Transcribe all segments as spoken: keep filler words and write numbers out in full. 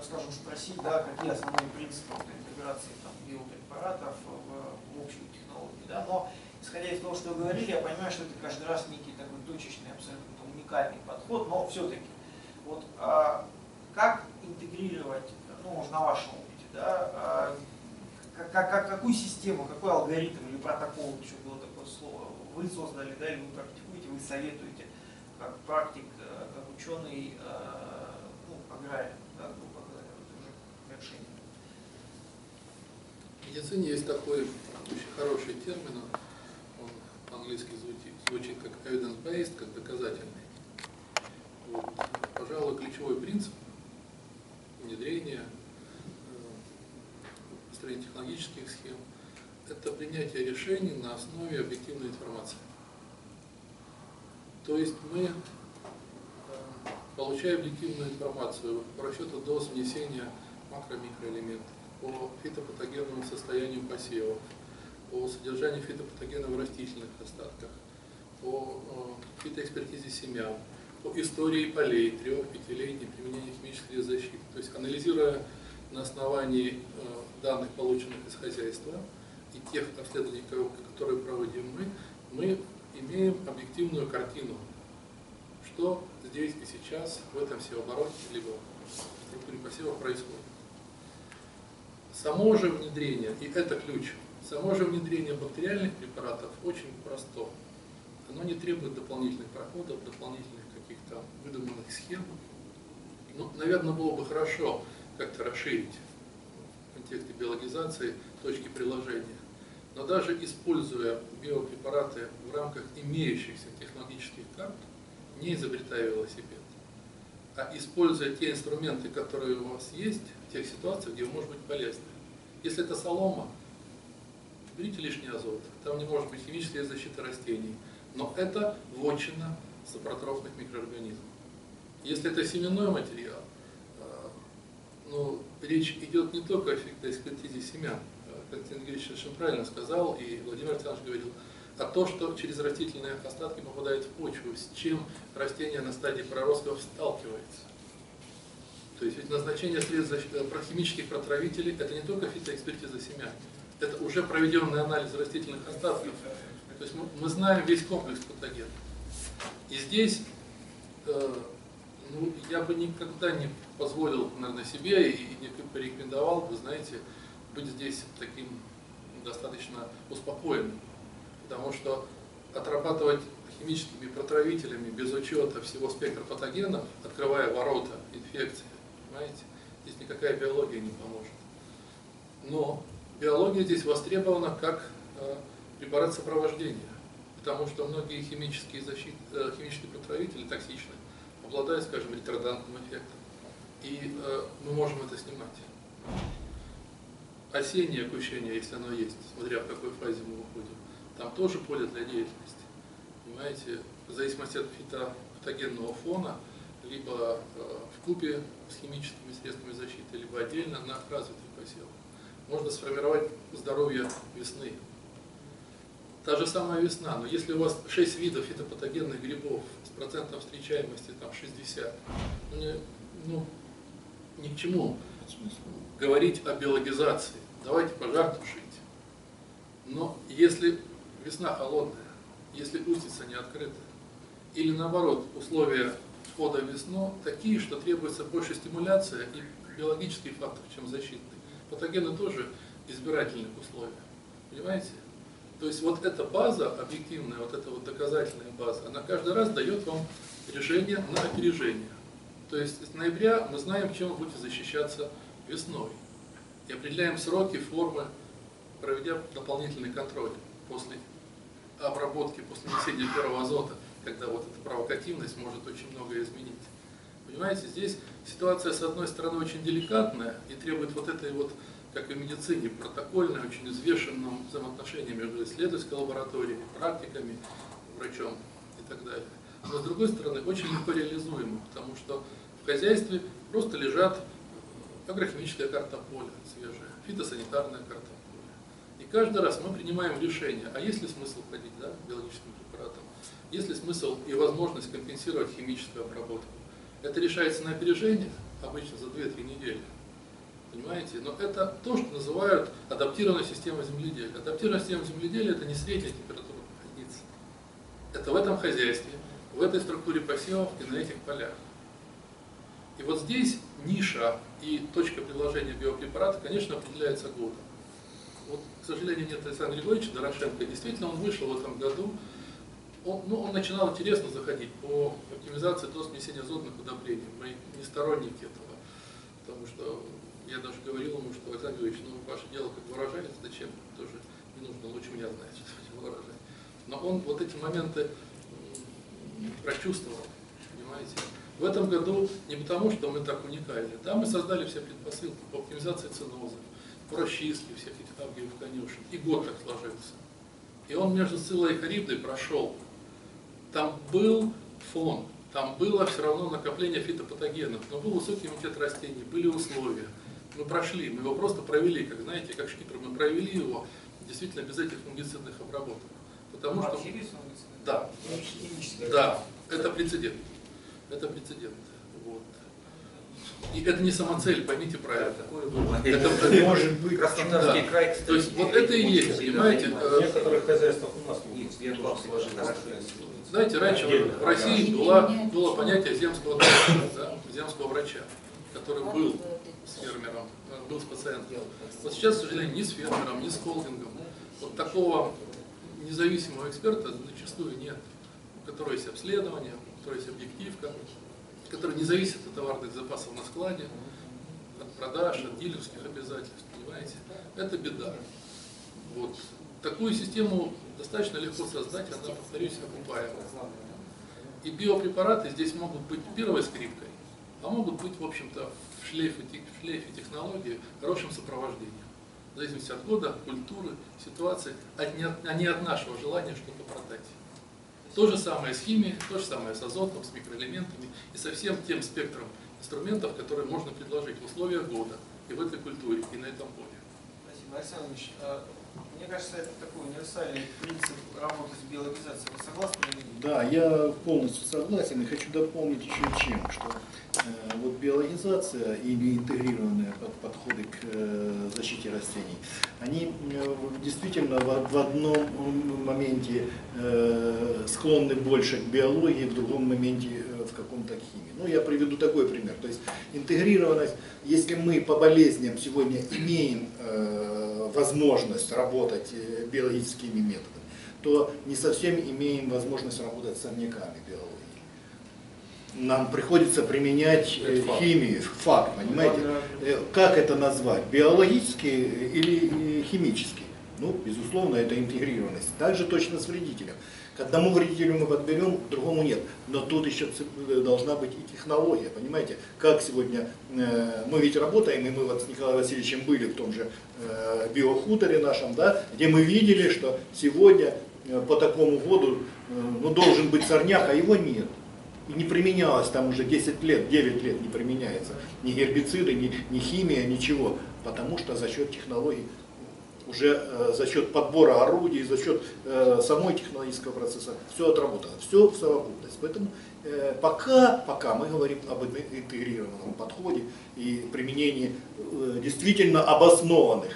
так скажем, спросить, да, какие основные принципы вот, интеграции там, биопрепаратов в, в общую технологию. Да? Но, исходя из того, что вы говорили, я понимаю, что это каждый раз некий такой точечный, абсолютно уникальный подход, но все-таки, вот, а, как интегрировать, ну, может, на вашем опыте, да, а, как, как, какую систему, какой алгоритм или протокол, еще было такое слово, вы создали, да, или вы практикуете, вы советуете, как практик, как ученый, ну, аграрий, да, грубо говоря, это уже решение. В медицине есть такой очень хороший термин, он по-английски звучит, звучит как evidence-based, как доказательный. Вот. Пожалуй, ключевой принцип внедрения, построения технологических схем – это принятие решений на основе объективной информации. То есть мы получая объективную информацию по расчету доз внесения макро-микроэлементов, по фитопатогенному состоянию посевов, по содержанию фитопатогенов в растительных остатках, по фитоэкспертизе семян, по истории полей, трех-пятилетней применения химической защиты. То есть анализируя на основании данных, полученных из хозяйства, и тех обследований, которые проводим мы, мы имеем объективную картину, что здесь и сейчас, в этом севообороте, либо в структуре посева происходит. Само же внедрение, и это ключ, само же внедрение бактериальных препаратов очень просто. Оно не требует дополнительных проходов, дополнительных каких-то выдуманных схем. Ну, наверное, было бы хорошо как-то расширить в контексте биологизации точки приложения. Но даже используя биопрепараты в рамках имеющихся технологических карт, не изобретая велосипед, а используя те инструменты, которые у вас есть, в тех ситуациях, где вы можете быть полезны. Если это солома, берите лишний азот, там не может быть химическая защита растений, но это вотчина сапротрофных микроорганизмов. Если это семенной материал, ну, речь идет не только о фитоэкспертизе семян, Константин Григорьевич очень правильно сказал, и Владимир Александрович говорил, а то, что через растительные остатки попадает в почву, с чем растение на стадии проростков сталкивается. То есть ведь назначение средств химических протравителей – это не только фитоэкспертиза семян, это уже проведенный анализ растительных остатков. То есть мы, мы знаем весь комплекс патогенов. И здесь э, ну, я бы никогда не позволил, наверное, себе и не порекомендовал бы, знаете, быть здесь таким достаточно успокоенным. Потому что отрабатывать химическими протравителями без учета всего спектра патогенов, открывая ворота инфекции, понимаете, здесь никакая биология не поможет. Но биология здесь востребована как э, препарат сопровождения, потому что многие химические, защит, э, химические протравители токсичны, обладают, скажем, ретардантным эффектом. И э, мы можем это снимать. Осеннее окучение, если оно есть, смотря в какой фазе мы выходим, там тоже поле для деятельности. Понимаете, в зависимости от фитопатогенного фона, либо э, вкупе с химическими средствами защиты, либо отдельно на развитых посевах, можно сформировать здоровье весны. Та же самая весна, но если у вас шесть видов фитопатогенных грибов с процентом встречаемости там шестьдесят, ну, не, ну, ни к чему говорить о биологизации. Давайте пожар тушить. Но если весна холодная, если устица не открыта, или наоборот, условия входа в весну такие, что требуется больше стимуляция и биологический фактор, чем защитный. Патогены тоже избирательных условий. Понимаете? То есть вот эта база объективная, вот эта вот доказательная база, она каждый раз дает вам решение на опережение. То есть с ноября мы знаем, чем вы будете защищаться весной. И определяем сроки, формы, проведя дополнительный контроль после обработки, после внесения первого азота, когда вот эта провокативность может очень многое изменить. Понимаете, здесь ситуация, с одной стороны, очень деликатная и требует вот этой вот, как и в медицине, протокольной, очень взвешенном взаимоотношении между исследовательской лабораторией, практиками, врачом и так далее. Но с другой стороны, очень легко реализуемо, потому что в хозяйстве просто лежат агрохимическая карта поля свежая, фитосанитарная карта поля. И каждый раз мы принимаем решение, а есть ли смысл ходить, да, биологическим препаратом, есть ли смысл и возможность компенсировать химическую обработку, Это решается на опережение, обычно за две-три недели. Понимаете? Но это то, что называют адаптированной системой земледелия. Адаптированная система земледелия – это не средняя температура единицы. Это в этом хозяйстве, в этой структуре посевов и на этих полях. И вот здесь ниша и точка приложения биопрепарата, конечно, определяется годом. Вот, к сожалению, нет Александра Григорьевича Дорошенко. Действительно, он вышел в этом году. Он, ну, он начинал интересно заходить по оптимизации доз внесения азотных удобрений. Мы не сторонники этого. Потому что я даже говорил ему, что, Александр Григорьевич, ну, ваше дело как уроженец, зачем? Тоже не нужно, лучше меня знать, что такое урожай. Но он вот эти моменты прочувствовал, понимаете. В этом году не потому, что мы так уникальны. Да, мы создали все предпосылки по оптимизации ценозов, по расчистке всех этих авгиев конюшен. И год так сложился. И он между Сциллой и Харибдой прошел. Там был фон, там было все равно накопление фитопатогенов, но был высокий иммунитет растений, были условия. Мы прошли, мы его просто провели, как знаете, как шкипер, мы провели его действительно без этих фунгицидных обработок. Потому что... Да, да, это прецедент. Это прецедент. Вот. И это не самоцель, поймите правильно. Это, это может быть Краснодарский край. То есть вот это и есть, понимаете? В некоторых хозяйствах у нас нет. Знаете, раньше в России было, было понятие земского врача, да, земского врача, который был с фермером, был с пациентом. Вот сейчас, к сожалению, ни с фермером, ни с холдингом вот такого независимого эксперта зачастую нет, у которого есть обследование, у которого есть объективка, который не зависит от товарных запасов на складе, от продаж, от дилерских обязательств, понимаете? Это беда. Вот. Такую систему достаточно легко создать, она, повторюсь, окупаема. И биопрепараты здесь могут быть первой скрипкой, а могут быть, в общем-то, в шлейфе, в шлейфе технологии хорошим сопровождением. В зависимости от года, культуры, ситуации, а не от нашего желания что-то продать. То же самое с химией, то же самое с азотом, с микроэлементами и со всем тем спектром инструментов, которые можно предложить в условиях года и в этой культуре, и на этом поле. Спасибо, Александр Ильич. Мне кажется, это такой универсальный принцип работы с биологизацией. Вы согласны или нет? Да, я полностью согласен и хочу дополнить еще чем, что э, вот биологизация или интегрированные под, подходы к э, защите растений, они э, действительно в, в одном моменте э, склонны больше к биологии, в другом моменте э, в каком-то к химии. Ну, я приведу такой пример. То есть интегрированность, если мы по болезням сегодня имеем э, возможность работать э, биологическими методами, то не совсем имеем возможность работать с сорняками биологии. Нам приходится применять э, химию, факт, понимаете? Э, как это назвать? Биологический или химический? Ну, безусловно, это интегрированность. Также точно с вредителем. К одному вредителю мы подберем, к другому нет. Но тут еще должна быть и технология, понимаете? Как сегодня э, мы ведь работаем, и мы вот с Николаем Васильевичем были в том же э, биохуторе нашем, да, где мы видели, что сегодня э, по такому году э, ну, должен быть сорняк, а его нет. И не применялось там уже десять лет, девять лет не применяется. Ни гербициды, ни, ни химия, ничего. Потому что за счет технологий, уже э, за счет подбора орудий, за счет э, самой технологического процесса все отработано, все в совокупность. Поэтому э, пока, пока мы говорим об интегрированном подходе и применении э, действительно обоснованных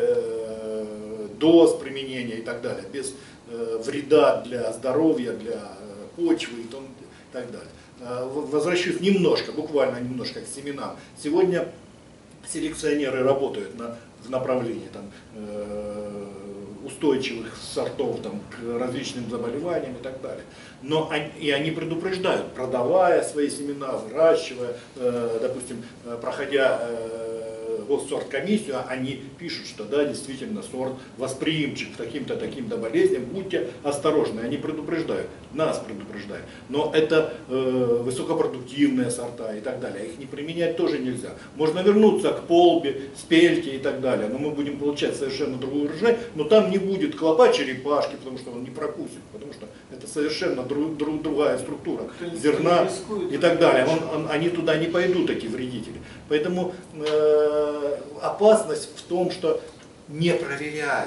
э, доз применения и так далее, без э, вреда для здоровья, для э, почвы и, том, и так далее. Э, возвращусь немножко, буквально немножко к семенам. Сегодня селекционеры работают на в направлении там, э, устойчивых сортов там, к различным заболеваниям и так далее. Но они, и они предупреждают, продавая свои семена, выращивая, э, допустим, проходя э, госсорткомиссию, они пишут, что да, действительно сорт восприимчив к таким-то таким-то болезням, будьте осторожны. Они предупреждают, нас предупреждают. Но это э, высокопродуктивные сорта и так далее. Их не применять тоже нельзя. Можно вернуться к полбе, спельте и так далее, но мы будем получать совершенно другой урожай, но там не будет клопа черепашки, потому что он не прокусит, потому что это совершенно друг, друг, другая структура зерна и так далее. Он, он, они туда не пойдут, эти вредители. Поэтому э, опасность в том, что не проверяют,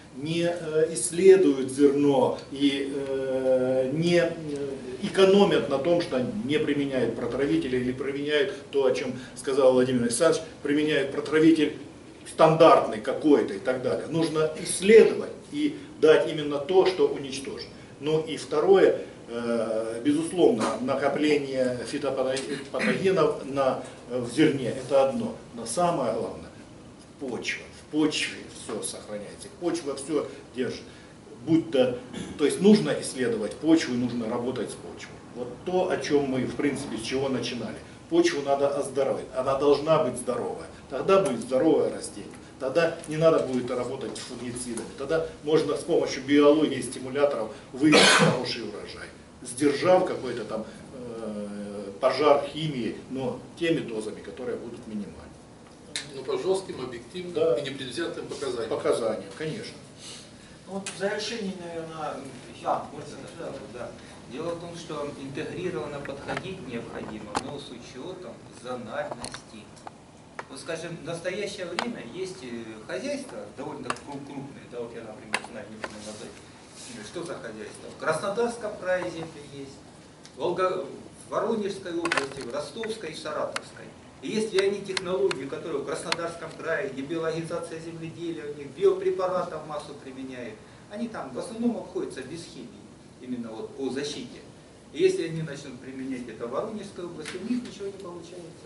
не исследуют зерно и не экономят на том, что не применяют протравители или применяют то, о чем сказал Владимир Александрович, применяют протравитель стандартный какой-то и так далее. Нужно исследовать и дать именно то, что уничтожит. Ну и второе, безусловно, накопление фитопатогенов на, в зерне – это одно. Но самое главное – почва. В почве все сохраняется, почва все держит. Будь то, то есть нужно исследовать почву, нужно работать с почвой. Вот то, о чем мы, в принципе, с чего начинали. Почву надо оздоровить, она должна быть здоровая. Тогда будет здоровое растение. Тогда не надо будет работать с фунгицидами. Тогда можно с помощью биологии, стимуляторов вывести хороший урожай. Сдержав какой-то там э, пожар химии, но теми дозами, которые будут минимальны. Ну, по жестким, объективным, да, и непредвзятым показаниям. Показаниям, конечно. Вот в завершении, наверное, я, да, да, да. Дело в том, что интегрированно подходить необходимо, но с учетом зональности. Вот, скажем, в настоящее время есть хозяйства довольно крупные, да, вот я, например, знаю, не буду назвать, что за хозяйство. В Краснодарском крае земли есть, в Волго... в Воронежской области, в Ростовской и Саратовской. И есть ли они технологии, которые в Краснодарском крае, где биологизация земледелия, у них биопрепаратов массу применяют, они там в основном обходятся без химии, именно вот по защите. И если они начнут применять это в Воронежской области, у них ничего не получается.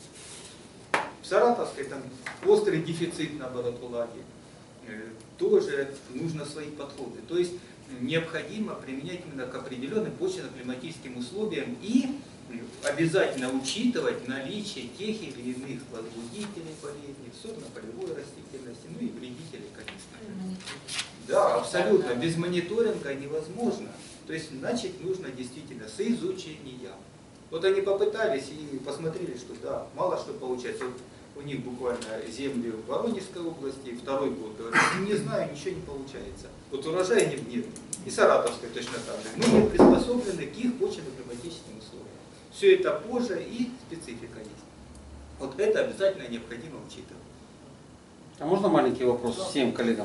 В Саратовской там острый дефицит, наоборот, влаги. Тоже нужно свои подходы. То есть необходимо применять именно к определенным почвенно-климатическим условиям и обязательно учитывать наличие тех или иных возбудителей болезней, сорно-полевой растительности, ну и вредителей, конечно. Да, абсолютно. Без мониторинга невозможно. То есть начать нужно действительно с изучения. Вот они попытались и посмотрели, что да, мало что получается. Вот у них буквально земли в Воронежской области, второй год, говорят, не знаю, ничего не получается. Вот урожая нет, нет. И Саратовской точно так же. Мы не приспособлены к их почвенно-климатическим условиям. Все это позже и специфика есть. Вот это обязательно необходимо учитывать. А можно маленький вопрос да. всем коллегам?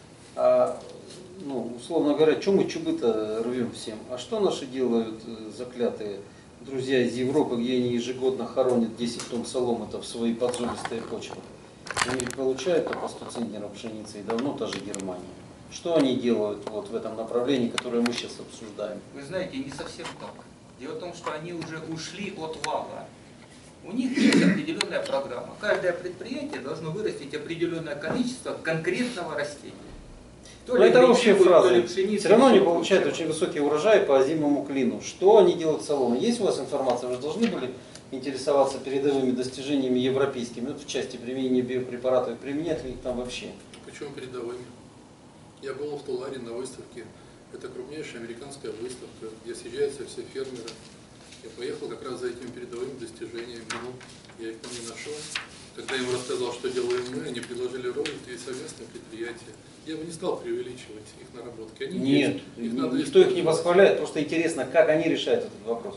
А, ну, условно говоря, что мы чубы-то рвем всем? А что наши делают заклятые друзья из Европы, где они ежегодно хоронят десять тонн соломы-то в свои поджористые почвы? Они ведь получают по сто центнеров пшеницы, и давно та же Германия. Что они делают вот в этом направлении, которое мы сейчас обсуждаем? Вы знаете, не совсем так. Дело в том, что они уже ушли от вала. У них есть определенная программа. Каждое предприятие должно вырастить определенное количество конкретного растения. То ли это общая фраза. Пшеницы, все равно они получают очень высокий урожай по озимому клину. Что они делают с соломой? Есть у вас информация? Вы же должны были интересоваться передовыми достижениями европейскими, вот в части применения биопрепаратов, и применять ли их там вообще? Почему передовыми? Я был в Туларе на выставке. Это крупнейшая американская выставка, где съезжаются все фермеры. Я поехал как раз за этими передовыми достижениями. Ну, я их там не нашел. Когда я им рассказал, что делаем мы, они предложили роботы и совместное предприятие. Я бы не стал преувеличивать их наработки. Они Нет, есть, их никто их не восхваляет, просто интересно, как они решают этот вопрос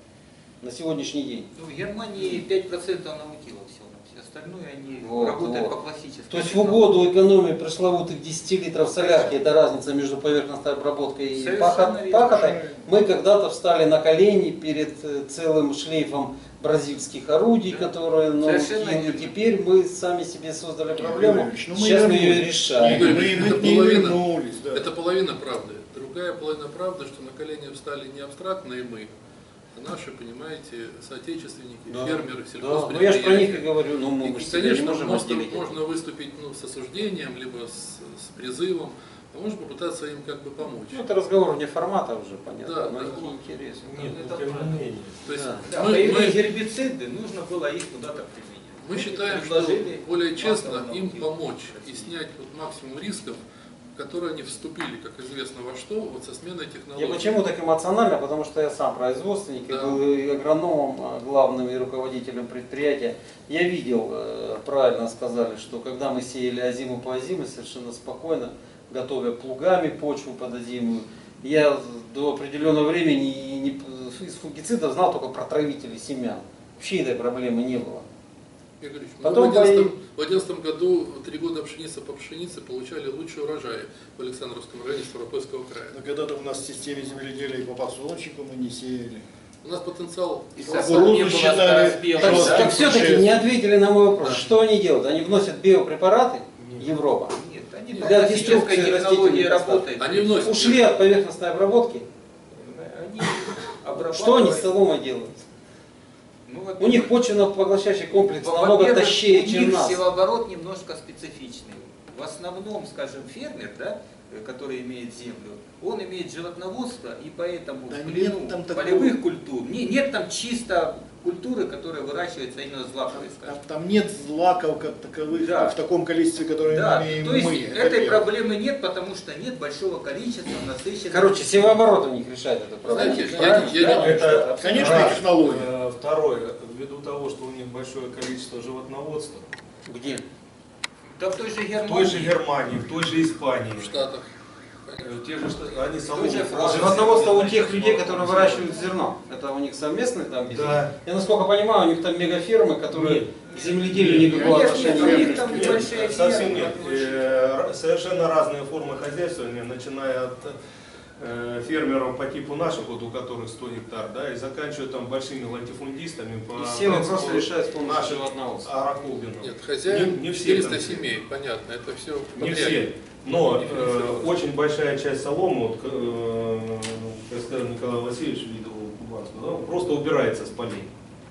на сегодняшний день. Ну, в Германии пять процентов наутила всего. Все остальное они вот, работают вот. по классическому. То есть в угоду экономии пресловутых десяти литров солярки, это разница между поверхностной обработкой и пахотой, мы когда-то встали на колени перед целым шлейфом бразильских орудий, да. которые ну, и теперь мы сами себе создали проблему, Ильич, ну, сейчас мы ее решаем. Игорь, мы, это, мы половина, да. это половина правды. Другая половина правды, что на колени встали не абстрактные мы, а наши, понимаете, соотечественники, да. фермеры, сельхозпредприятия. Да. Ну я же про них и говорю. Ну, мы и, конечно, можно, можно выступить ну, с осуждением, либо с, с призывом, а можно попытаться им как бы помочь. Ну, это разговор вне формата уже, понятно, да, но да. интересно. Нет, это мнение. То есть да. мы, Да, появились мы, гербициды, нужно было их куда-то применять. Мы считаем, что более честно им помочь и снять вот максимум рисков, в которые они вступили, как известно, во что, вот со сменой технологий. Я почему так эмоционально? Потому что я сам производственник, да. и был и агрономом, главным и руководителем предприятия. Я видел, правильно сказали, что когда мы сеяли озиму по озиму, совершенно спокойно, готовя плугами почву под озимую, я до определенного времени не, из фунгицидов знал только про травители семян. Вообще этой проблемы не было. Игорь Ильич, мы Потом в одиннадцатом, по- в одиннадцатом году три года пшеница по пшенице получали лучшие урожаи в Александровском районе Ставропольского края. Но когда-то у нас в системе земледелия и по подсолнечнику мы не сеяли. У нас потенциал. И Кукурузу совсем не было считали, скороспелых, Так, Пожалуйста. да? так все-таки не ответили на мой вопрос. Что они делают? Они вносят биопрепараты, Европа. Нет, они Для по классической деструкции технологии растительных работают. Они вносят. Ушли от поверхностной обработки. Они обрабатывают. Что они с соломой делают? Ну, У во-первых, них почвенно-поглощающий комплекс во- намного во-первых, тащее, у чем них нас. севооборот немножко специфичный. В основном, скажем, фермер, да, э, который имеет землю, он имеет животноводство, и поэтому Да в нет плену там такого. полевых культур, не, нет там чисто культуры, которые выращиваются именно злаковые, Там, скажем. там нет злаков как таковых Да. в таком количестве, которое Да, имеем то есть мы. Это этой первое. проблемы нет, потому что нет большого количества насыщенных. Короче, севооборот у них решает эту проблему. Знаете, я, Правильно? я не- Это Конечно, раз. технология. Э, Второе, ввиду того, что у них большое количество животноводства, Где? Да в той же в Германии. той же Германии, в той же Испании, в Штатах. э, те же Штаты, они солому же просто- Животноводство у тех людей, которые выращивают зерно. Это у них совместный там бизнес? Да. Я насколько понимаю, у них там мегафермы, которые Нет. к земледелию Нет, никакого нет, отношения нет, не у них имеют. там Нет, небольшая совсем ферма, нет. небольшая. Э, р- Совершенно разные формы хозяйствования, начиная от э, фермеров по типу наших, вот, у которых сто гектар, да, и заканчивая там большими латифундистами по И все вопросы принципу решают с помощью наших животноводства. агрохолдингов. Нет, хозяин, Не- не все четыреста там. семей, понятно, это все Не все. Но Не э, финансировалось. очень большая часть соломы, вот, э, как сказал Николай Васильевич, видел Кубанскую, да, просто убирается с полей.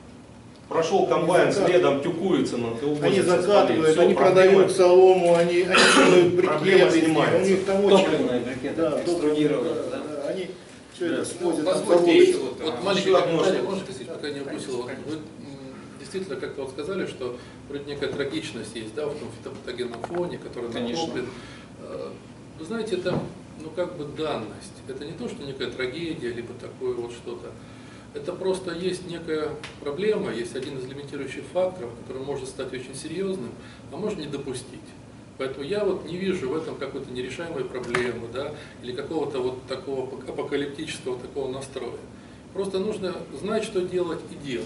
Прошел комбайн, Они следом тюкуется, но ты увозится Они с полей. закатывают, Всё, они проблема- продают солому, они, они делают Проблема брикеты, снимается. у них там очень... Топливные брикеты, Да, экструдированные, топливные, да. да, да, они все Да. это свозят Ну, на позвольте заводы. еще вот, Вот а, маленький еще одно, комментарий, что- можно спросить, пока не упустил. Вот Конечно, Вы м, действительно как-то вот сказали, что вроде некая трагичность есть, да, в том фитопатогенном фоне, который Конечно. накоплен. Э, Вы знаете, это ну как бы данность. Это не то, что некая трагедия, либо такое вот что-то. Это просто есть некая проблема, есть один из лимитирующих факторов, который может стать очень серьезным, а может не допустить. Поэтому я вот не вижу в этом какой-то нерешаемой проблемы, да, или какого-то вот такого апокалиптического такого настроя. Просто нужно знать, что делать, и делать.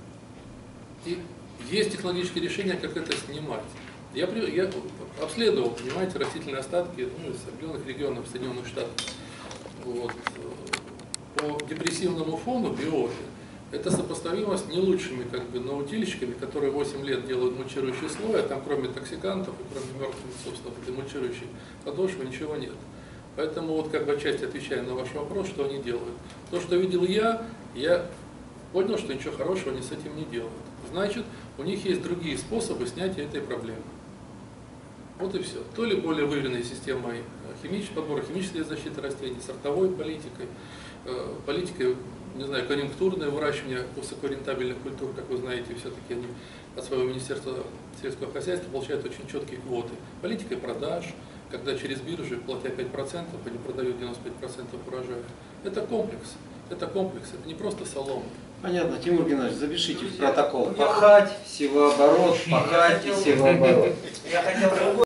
И есть технологические решения, как это снимать. Я, при- я обследовал, понимаете, растительные остатки ну, из определенных регионов Соединенных Штатов. Вот. По депрессивному фону биоты это сопоставимо с не лучшими как бы, наутильщиками, которые восемь лет делают мульчирующий слой, а там кроме токсикантов и кроме мертвых, собственно, этой мульчирующей подошвы ничего нет. Поэтому вот как бы отчасти отвечая на ваш вопрос, что они делают. То, что видел я, я понял, что ничего хорошего они с этим не делают. Значит, у них есть другие способы снятия этой проблемы. Вот и все. То ли более выверенной системой химич... подбора химической защиты растений, сортовой политикой, э, политикой, не знаю, конъюнктурное выращивание высокорентабельных культур, как вы знаете, все-таки они от своего Министерства сельского хозяйства получают очень четкие квоты. Политикой продаж, когда через биржи, платя пять процентов, они продают девяносто пять процентов урожая. Это комплекс. Это комплекс, это не просто солома. Понятно, Тимур Геннадьевич, запишите в протокол. Пахать, севооборот, пахать и севооборот. Я хотел другой